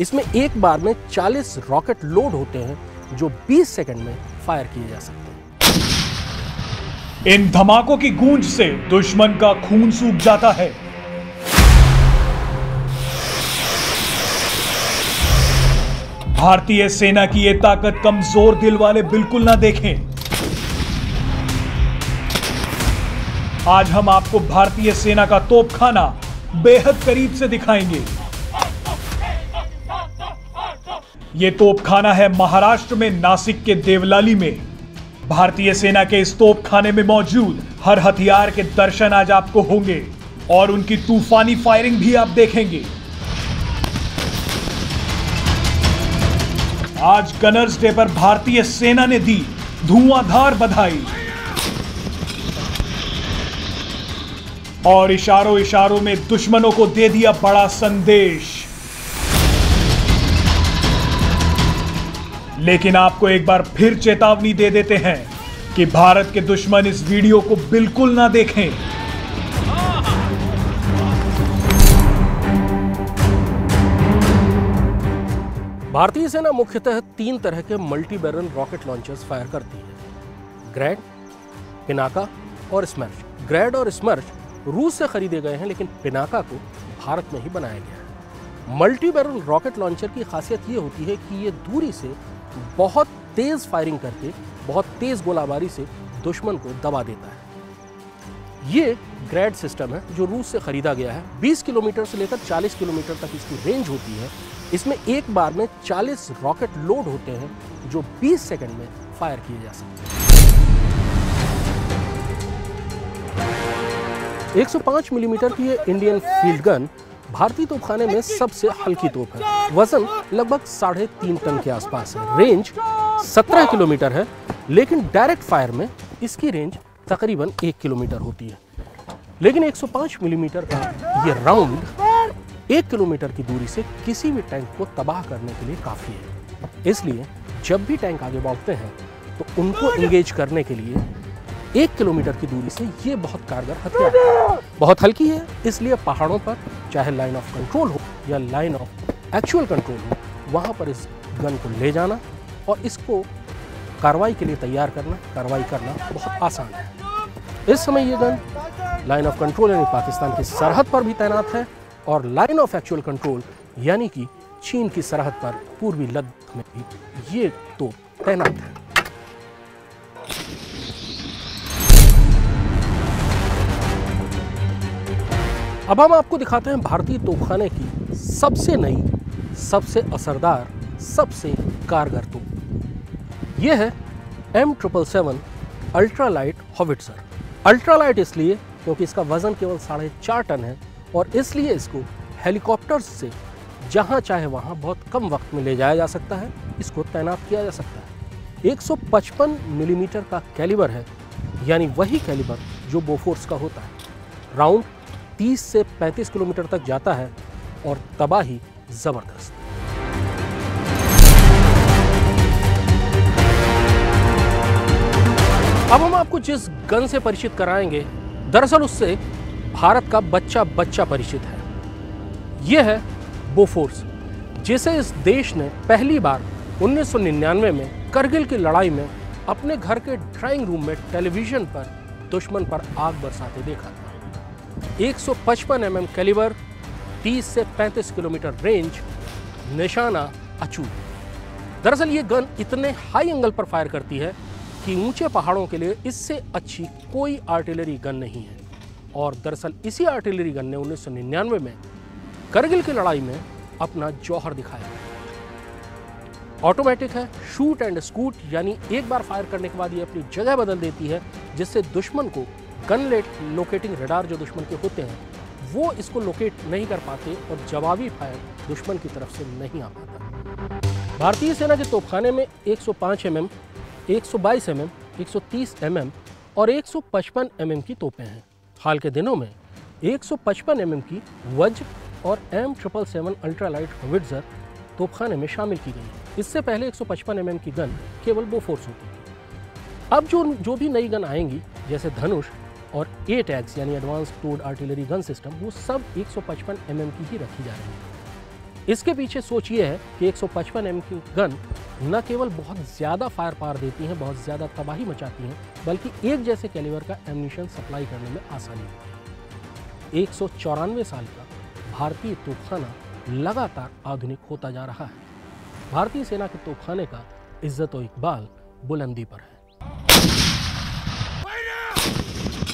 इसमें एक बार में 40 रॉकेट लोड होते हैं जो 20 सेकंड में फायर किए जा सकते हैं। इन धमाकों की गूंज से दुश्मन का खून सूख जाता है। भारतीय सेना की यह ताकत कमजोर दिल वाले बिल्कुल ना देखें। आज हम आपको भारतीय सेना का तोपखाना बेहद करीब से दिखाएंगे। यह तोपखाना है महाराष्ट्र में नासिक के देवलाली में। भारतीय सेना के इस तोपखाने में मौजूद हर हथियार के दर्शन आज आपको होंगे और उनकी तूफानी फायरिंग भी आप देखेंगे। आज गनर्स डे पर भारतीय सेना ने दी धुआंधार बधाई और इशारों इशारों में दुश्मनों को दे दिया बड़ा संदेश। लेकिन आपको एक बार फिर चेतावनी दे देते हैं कि भारत के दुश्मन इस वीडियो को बिल्कुल ना देखें। भारतीय सेना मुख्यतः 3 तरह के multi barrel rocket launchers fire करती है, ग्रैड, पिनाका और स्मर्श। ग्रैड और स्मर्श रूस से खरीदे गए हैं, लेकिन पिनाका को भारत में ही बनाया गया है। मल्टी बैरल रॉकेट लॉन्चर की खासियत ये होती है कि ये दूरी से बहुत तेज फायरिंग करके, बहुत तेज गोलाबारी से दुश्मन को दबा देता है। ये ग्रैड सिस्टम है जो रूस से खरीदा गया है। 20 किलोमीटर से लेकर 40 किलोमीटर तक इसकी रेंज होती है। इसमें एक बार में 40 रॉकेट लोड होते हैं जो 20 सेकंड में फायर किए जा सकते हैं। 105 मिलीमीटर की ये इंडियन फील्ड गन भारतीय तोपखाने में सबसे हल्की तोप है। वजन लगभग 3.5 टन के आसपास है। रेंज 17 किलोमीटर है, लेकिन डायरेक्ट फायर में इसकी रेंज तकरीबन 1 किलोमीटर होती है। लेकिन 105 मिलीमीटर का ये राउंड 1 किलोमीटर की दूरी से किसी भी टैंक को तबाह करने के लिए काफ़ी है। इसलिए जब भी टैंक आगे बढ़ते हैं तो उनको एंगेज करने के लिए 1 किलोमीटर की दूरी से ये बहुत कारगर हथियार है। बहुत हल्की है, इसलिए पहाड़ों पर चाहे लाइन ऑफ कंट्रोल हो या लाइन ऑफ एक्चुअल कंट्रोल हो, वहाँ पर इस गन को ले जाना और इसको कार्रवाई के लिए तैयार करना, कार्रवाई करना बहुत आसान है। इस समय ये गन लाइन ऑफ कंट्रोल यानी पाकिस्तान की सरहद पर भी तैनात है और लाइन ऑफ एक्चुअल कंट्रोल यानी कि चीन की सरहद पर पूर्वी लद्दाख में भी ये तोप तैनात है। अब हम आपको दिखाते हैं भारतीय तोपखाने की सबसे नई, सबसे असरदार, सबसे कारगर तोप। यह है M777 ultra light howitzer. Ultra light इसलिए क्योंकि इसका वजन केवल 4.5 टन है और इसलिए इसको हेलीकॉप्टर्स से जहां चाहे वहां बहुत कम वक्त में ले जाया जा सकता है, इसको तैनात किया जा सकता है। 155 मिलीमीटर का कैलिबर है, यानी वही कैलिबर जो बोफोर्स का होता है। राउंड 30 से 35 किलोमीटर तक जाता है और तबाही जबरदस्त। अब हम आपको जिस गन से परिचित कराएंगे, दरअसल उससे भारत का बच्चा परिचित है। यह है बोफोर्स, जिसे इस देश ने पहली बार 1999 में करगिल की लड़ाई में अपने घर के ड्राइंग रूम में टेलीविजन पर दुश्मन पर आग बरसाते देखा। 155 mm कैलिबर, 30 से 35 किलोमीटर रेंज, निशाना अचूक। दरअसल ये गन इतने हाई एंगल पर फायर करती है कि ऊंचे पहाड़ों के लिए इससे अच्छी कोई आर्टिलरी गन नहीं है। और दरअसल इसी आर्टिलरी गन ने 1999 में करगिल की लड़ाई में अपना जौहर दिखाया। ऑटोमेटिक है, शूट एंड स्कूट, यानी एक बार फायर करने के बाद ये अपनी जगह बदल देती है, जिससे दुश्मन को गन लोकेटिंग रडार जो दुश्मन के होते हैं वो इसको लोकेट नहीं कर पाते और जवाबी फायर दुश्मन की तरफ से नहीं आ पाता। भारतीय सेना के तोपखाने में 105 mm, 122 mm, 130 mm और 155 mm की तोपें हैं। हाल के दिनों में 155 mm की वज्र और M777 अल्ट्रा लाइट हॉविट्जर तोपखाने में शामिल की गई है। इससे पहले 155 mm की गन केवल बोफोर्स होती थी। अब जो भी नई गन आएंगी, जैसे धनुष और ATAGS यानी advance towed artillery gun system, वो सब 155 mm की ही रखी जा रही है। इसके पीछे सोच ये है कि 155 mm की गन न केवल बहुत ज़्यादा फायर पावर देती हैं, बहुत ज़्यादा तबाही मचाती हैं, बल्कि एक जैसे कैलिबर का एम्यूनिशन सप्लाई करने में आसानी होती है। 194 साल का भारतीय तोपखाना लगातार आधुनिक होता जा रहा है। भारतीय सेना के तोपखाने का इज्जत व इकबाल बुलंदी पर है।